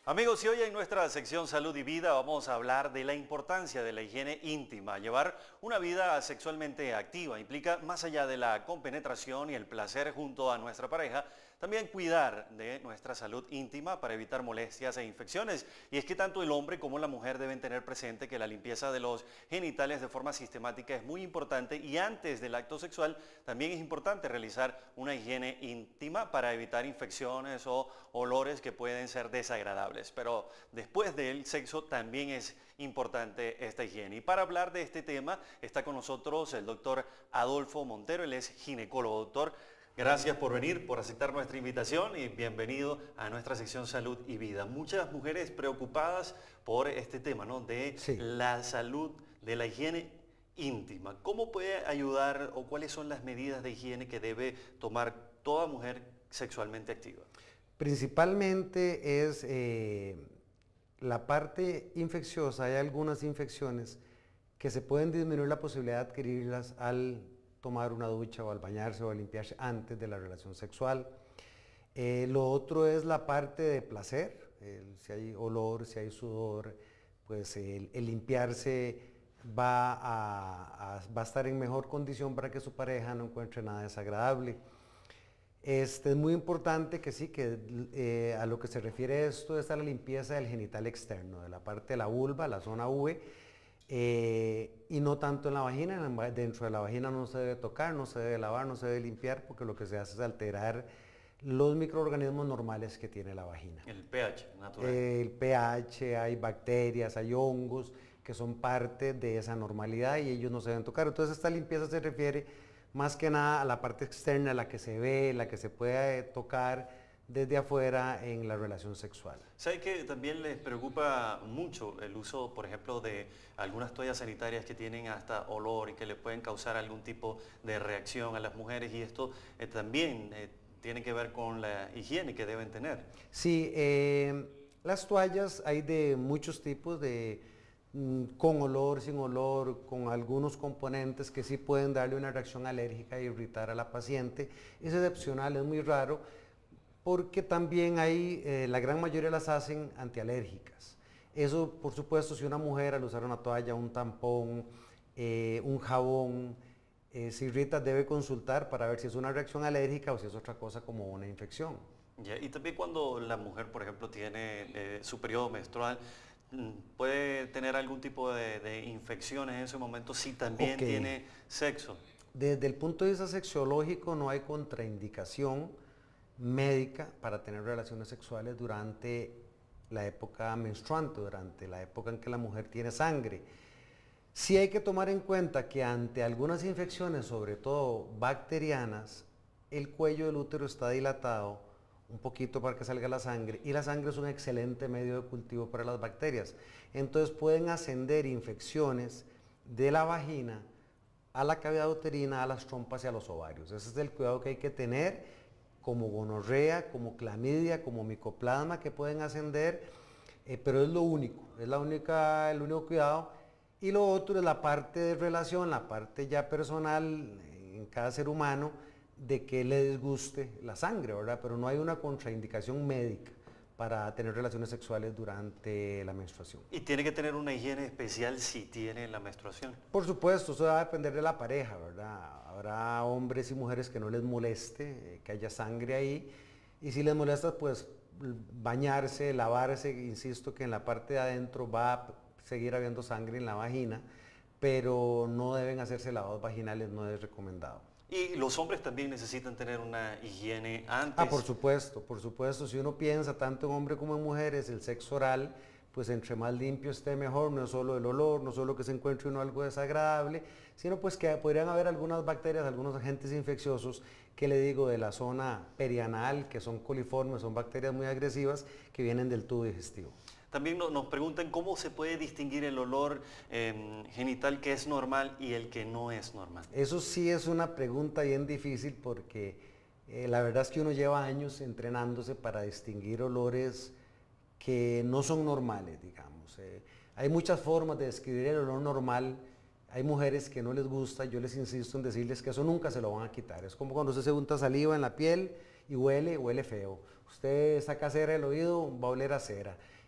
Amigos, y hoy en nuestra sección Salud y Vida vamos a hablar de la importancia de la higiene íntima. Llevar una vida sexualmente activa implica, más allá de la compenetración y el placer junto a nuestra pareja, también cuidar de nuestra salud íntima para evitar molestias e infecciones. Y es que tanto el hombre como la mujer deben tener presente que la limpieza de los genitales de forma sistemática es muy importante, y antes del acto sexual también es importante realizar una higiene íntima para evitar infecciones o olores que pueden ser desagradables. Pero después del sexo también es importante esta higiene. Y para hablar de este tema está con nosotros el doctor Adolfo Montero. Él es ginecólogo. Doctor, gracias por venir, por aceptar nuestra invitación y bienvenido a nuestra sección Salud y Vida. Muchas mujeres preocupadas por este tema, ¿no? De la salud, de la higiene íntima. ¿Cómo puede ayudar o cuáles son las medidas de higiene que debe tomar toda mujer sexualmente activa? Principalmente es la parte infecciosa. Hay algunas infecciones que se pueden disminuir la posibilidad de adquirirlas al tomar una ducha o al bañarse o al limpiarse antes de la relación sexual. Lo otro es la parte de placer, si hay olor, si hay sudor, pues el limpiarse va a estar en mejor condición para que su pareja no encuentre nada desagradable. Es muy importante que sí, que a lo que se refiere esto es a la limpieza del genital externo, de la parte de la vulva, la zona V, y no tanto en la vagina. Dentro de la vagina no se debe tocar, no se debe lavar, no se debe limpiar, porque lo que se hace es alterar los microorganismos normales que tiene la vagina. El pH natural. El pH, hay bacterias, hay hongos que son parte de esa normalidad y ellos no se deben tocar. Entonces esta limpieza se refiere más que nada a la parte externa, la que se ve, la que se puede tocar desde afuera en la relación sexual. ¿Sabe que también les preocupa mucho el uso, por ejemplo, de algunas toallas sanitarias que tienen hasta olor y que le pueden causar algún tipo de reacción a las mujeres? Y esto también tiene que ver con la higiene que deben tener. Sí, las toallas hay de muchos tipos, con olor, sin olor, con algunos componentes que sí pueden darle una reacción alérgica e irritar a la paciente. Es excepcional, es muy raro, porque también hay, la gran mayoría las hacen antialérgicas. Eso, por supuesto, si una mujer al usar una toalla, un tampón, un jabón, se irrita, debe consultar para ver si es una reacción alérgica o si es otra cosa como una infección. Ya, y también cuando la mujer, por ejemplo, tiene su periodo menstrual, puede tener algún tipo de infecciones en ese momento si también tiene sexo. Desde el punto de vista sexológico no hay contraindicación médica para tener relaciones sexuales durante la época menstruante, durante la época en que la mujer tiene sangre. Sí hay que tomar en cuenta que ante algunas infecciones, sobre todo bacterianas, el cuello del útero está dilatado un poquito para que salga la sangre, y la sangre es un excelente medio de cultivo para las bacterias. Entonces pueden ascender infecciones de la vagina a la cavidad uterina, a las trompas y a los ovarios. Ese es el cuidado que hay que tener, como gonorrea, como clamidia, como micoplasma, que pueden ascender, pero es lo único, es el único cuidado. Y lo otro es la parte de relación, la parte ya personal en cada ser humano, de que le disguste la sangre, ¿verdad? Pero no hay una contraindicación médica para tener relaciones sexuales durante la menstruación. ¿Y tiene que tener una higiene especial si tiene la menstruación? Por supuesto, eso va a depender de la pareja, ¿verdad? Habrá hombres y mujeres que no les moleste que haya sangre ahí, y si les molesta, pues bañarse, lavarse. Insisto que en la parte de adentro va a seguir habiendo sangre en la vagina, pero no deben hacerse lavados vaginales, no es recomendado. ¿Y los hombres también necesitan tener una higiene antes? Por supuesto, si uno piensa tanto en hombres como en mujeres, el sexo oral, pues entre más limpio esté mejor. No es solo el olor, no solo que se encuentre uno algo desagradable, sino pues que podrían haber algunas bacterias, algunos agentes infecciosos, que le digo, de la zona perianal, que son coliformes, son bacterias muy agresivas que vienen del tubo digestivo. También nos preguntan cómo se puede distinguir el olor genital que es normal y el que no es normal. Eso sí es una pregunta bien difícil, porque la verdad es que uno lleva años entrenándose para distinguir olores que no son normales, digamos. Hay muchas formas de describir el olor normal. Hay mujeres que no les gusta, yo les insisto en decirles que eso nunca se lo van a quitar. Es como cuando usted se unta saliva en la piel y huele feo. Usted saca cera del oído, va a oler a cera.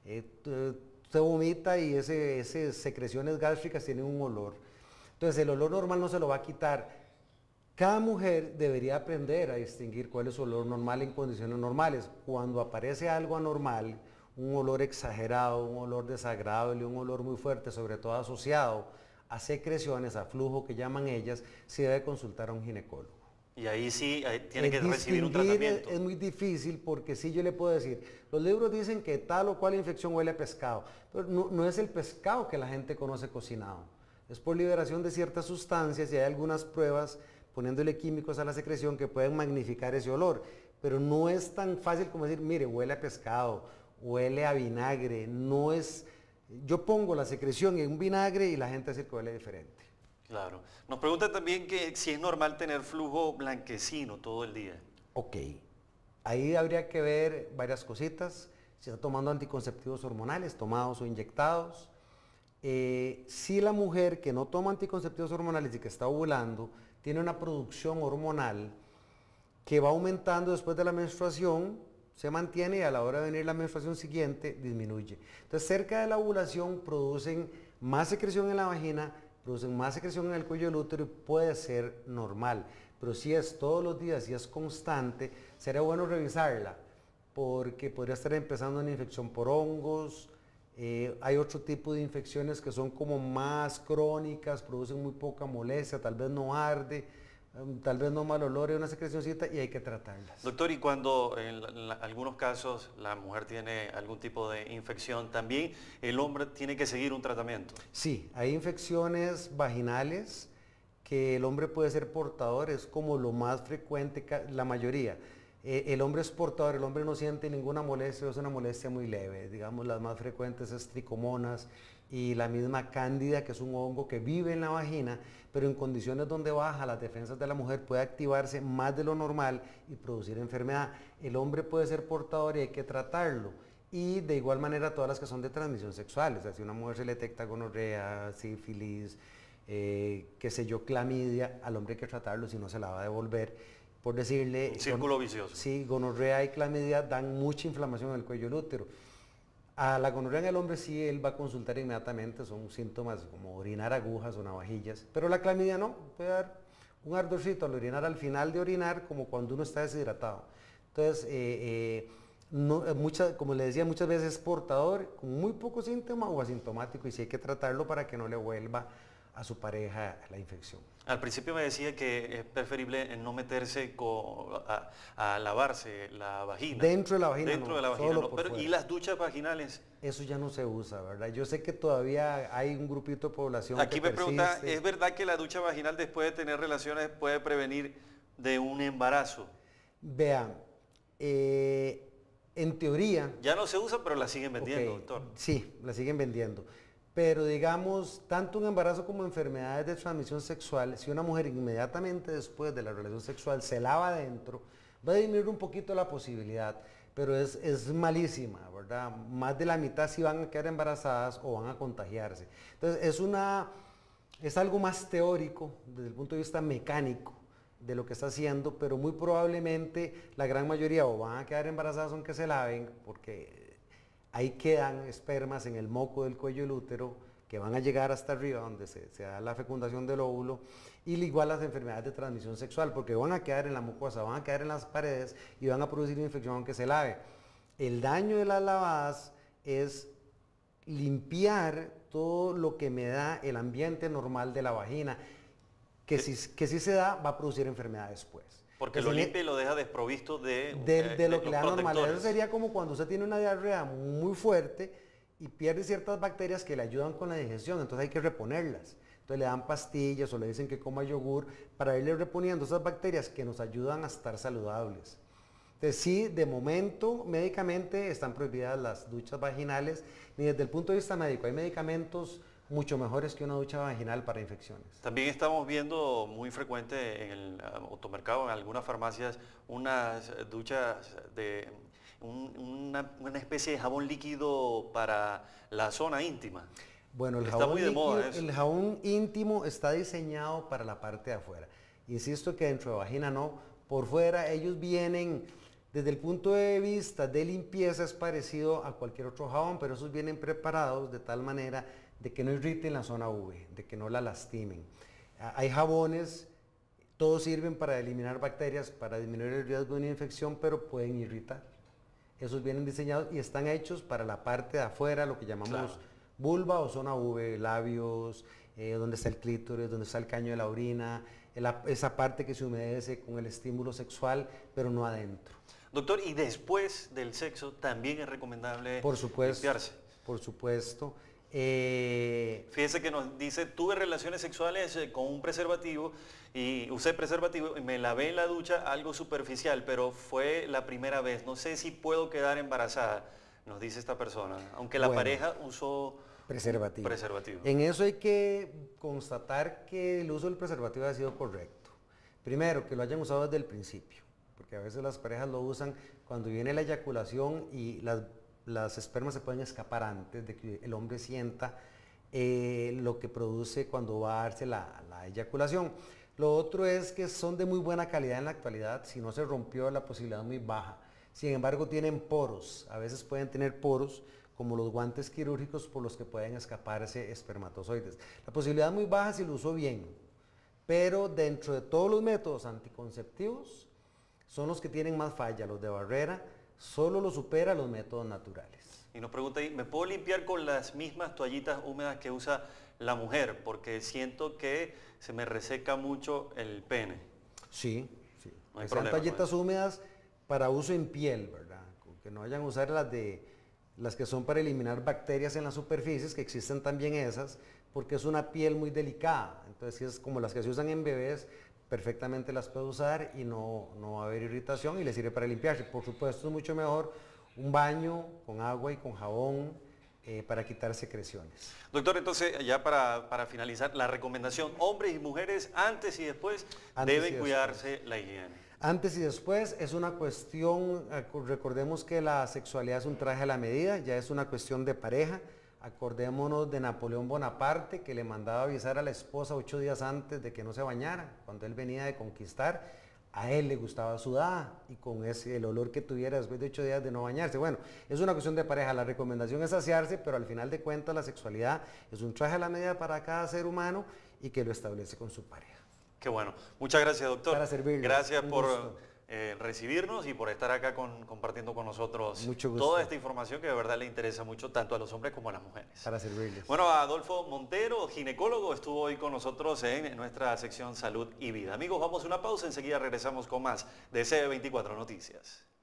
Usted vomita y esas secreciones gástricas tienen un olor. Entonces el olor normal no se lo va a quitar. Cada mujer debería aprender a distinguir cuál es su olor normal en condiciones normales. Cuando aparece algo anormal, un olor exagerado, un olor desagradable, un olor muy fuerte, sobre todo asociado a secreciones, a flujo que llaman ellas, se debe consultar a un ginecólogo. Y ahí sí tiene que recibir un tratamiento. Es muy difícil porque sí yo le puedo decir, los libros dicen que tal o cual infección huele a pescado, pero no es el pescado que la gente conoce cocinado, es por liberación de ciertas sustancias y hay algunas pruebas poniéndole químicos a la secreción que pueden magnificar ese olor, pero no es tan fácil como decir, mire, huele a pescado, huele a vinagre, no es, yo pongo la secreción en un vinagre y la gente dice que huele diferente. Claro. Nos pregunta también que si es normal tener flujo blanquecino todo el día. Ok, ahí habría que ver varias cositas, si está tomando anticonceptivos hormonales, tomados o inyectados. Si la mujer que no toma anticonceptivos hormonales y que está ovulando, tiene una producción hormonal que va aumentando después de la menstruación, se mantiene y a la hora de venir la menstruación siguiente disminuye. Entonces cerca de la ovulación producen más secreción en la vagina, producen más secreción en el cuello del útero y puede ser normal. Pero si es todos los días, si es constante, sería bueno revisarla porque podría estar empezando una infección por hongos. Hay otro tipo de infecciones que son como más crónicas, producen muy poca molestia, tal vez no arde, tal vez no mal olor, es una secrecióncita y hay que tratarlas. Doctor, y cuando en algunos casos la mujer tiene algún tipo de infección, ¿también el hombre tiene que seguir un tratamiento? Sí, hay infecciones vaginales que el hombre puede ser portador, es como lo más frecuente, la mayoría. El hombre es portador, el hombre no siente ninguna molestia, es una molestia muy leve. Digamos, las más frecuentes es tricomonas y la misma cándida, que es un hongo que vive en la vagina, pero en condiciones donde baja las defensas de la mujer puede activarse más de lo normal y producir enfermedad. El hombre puede ser portador y hay que tratarlo. Y de igual manera todas las que son de transmisión sexual, o sea, si a una mujer se le detecta gonorrea, sífilis, qué sé yo, clamidia, al hombre hay que tratarlo, si no se la va a devolver. Por decirle... Un círculo vicioso. Sí, gonorrea y clamidia dan mucha inflamación en el cuello del útero. A la gonorrea en el hombre sí, él va a consultar inmediatamente, son síntomas como orinar agujas o navajillas, pero la clamidia no, puede dar un ardorcito al orinar al final de orinar como cuando uno está deshidratado. Entonces, como le decía, muchas veces es portador con muy poco síntoma o asintomático y sí hay que tratarlo para que no le vuelva a su pareja la infección. Al principio me decía que es preferible no meterse a lavarse la vagina. Dentro de la vagina Dentro no, de la vagina solo no. por Pero, fuera. ¿y las duchas vaginales? Eso ya no se usa, ¿verdad? Yo sé que todavía hay un grupito de población Aquí que me pregunta, persiste. ¿es verdad que la ducha vaginal después de tener relaciones puede prevenir de un embarazo? Vean, en teoría... Ya no se usa, pero la siguen vendiendo, doctor. Sí, la siguen vendiendo. Pero digamos, tanto un embarazo como enfermedades de transmisión sexual, si una mujer inmediatamente después de la relación sexual se lava adentro, va a disminuir un poquito la posibilidad, pero es malísima, ¿verdad? Más de la mitad sí van a quedar embarazadas o van a contagiarse. Entonces, es algo más teórico desde el punto de vista mecánico de lo que está haciendo, pero muy probablemente la gran mayoría o van a quedar embarazadas aunque se laven, porque ahí quedan espermas en el moco del cuello del útero que van a llegar hasta arriba donde se da la fecundación del óvulo y igual las enfermedades de transmisión sexual porque van a quedar en la mucosa, van a quedar en las paredes y van a producir infección aunque se lave. El daño de las lavadas es limpiar todo lo que me da el ambiente normal de la vagina, que si se da va a producir enfermedad después. Porque lo limpia y lo deja desprovisto de lo que le da protectores. normal. Eso sería como cuando usted tiene una diarrea muy fuerte y pierde ciertas bacterias que le ayudan con la digestión, entonces hay que reponerlas. Entonces le dan pastillas o le dicen que coma yogur para irle reponiendo esas bacterias que nos ayudan a estar saludables. Entonces sí, de momento médicamente están prohibidas las duchas vaginales, ni desde el punto de vista médico. Hay medicamentos mucho mejores que una ducha vaginal para infecciones. También estamos viendo muy frecuente en el automercado, en algunas farmacias, unas duchas de una especie de jabón líquido para la zona íntima. Bueno, el jabón íntimo está diseñado para la parte de afuera. Insisto que dentro de vagina no, por fuera ellos vienen Desde el punto de vista de limpieza es parecido a cualquier otro jabón, pero esos vienen preparados de tal manera de que no irriten la zona V, de que no la lastimen. Hay jabones, todos sirven para eliminar bacterias, para disminuir el riesgo de una infección, pero pueden irritar. Esos vienen diseñados y están hechos para la parte de afuera, lo que llamamos vulva o zona V, labios, donde está el clítoris, donde está el caño de la orina, esa parte que se humedece con el estímulo sexual, pero no adentro. Doctor, ¿y después del sexo también es recomendable limpiarse? Por supuesto. Fíjese que nos dice, tuve relaciones sexuales con un preservativo y usé preservativo y me lavé en la ducha, algo superficial, pero fue la primera vez. No sé si puedo quedar embarazada, nos dice esta persona, aunque la pareja usó preservativo. En eso hay que constatar que el uso del preservativo ha sido correcto. Primero, que lo hayan usado desde el principio, porque a veces las parejas lo usan cuando viene la eyaculación y las espermas se pueden escapar antes de que el hombre sienta lo que produce cuando va a darse la eyaculación. Lo otro es que son de muy buena calidad en la actualidad, si no se rompió la posibilidad muy baja. Sin embargo tienen poros, a veces pueden tener poros como los guantes quirúrgicos por los que pueden escaparse espermatozoides. La posibilidad es muy baja si lo usó bien, pero dentro de todos los métodos anticonceptivos son los que tienen más falla, los de barrera, solo lo supera los métodos naturales. Y nos pregunta ahí, ¿me puedo limpiar con las mismas toallitas húmedas que usa la mujer? Porque siento que se me reseca mucho el pene. Sí, sí. No hay Sean toallitas húmedas para uso en piel, ¿verdad? Que no vayan a usar las que son para eliminar bacterias en las superficies, que existen también esas, porque es una piel muy delicada. Entonces, si es como las que se usan en bebés, perfectamente las puede usar y no va a haber irritación y le sirve para limpiarse. Por supuesto, es mucho mejor un baño con agua y con jabón para quitar secreciones. Doctor, entonces ya para finalizar, la recomendación, hombres y mujeres antes y después deben cuidarse la higiene. Antes y después es una cuestión, recordemos que la sexualidad es un traje a la medida, ya es una cuestión de pareja. Acordémonos de Napoleón Bonaparte, que le mandaba avisar a la esposa 8 días antes de que no se bañara. Cuando él venía de conquistar, a él le gustaba sudada y con el olor que tuviera después de 8 días de no bañarse. Bueno, es una cuestión de pareja. La recomendación es asearse, pero al final de cuentas la sexualidad es un traje a la medida para cada ser humano y que lo establece con su pareja. Qué bueno. Muchas gracias, doctor. Para servirle. Gracias por recibirnos y por estar acá compartiendo con nosotros toda esta información que de verdad le interesa mucho tanto a los hombres como a las mujeres. Para servirles. Bueno, Adolfo Montero, ginecólogo, estuvo hoy con nosotros en nuestra sección Salud y Vida. Amigos, vamos a una pausa, enseguida regresamos con más de CB24 Noticias.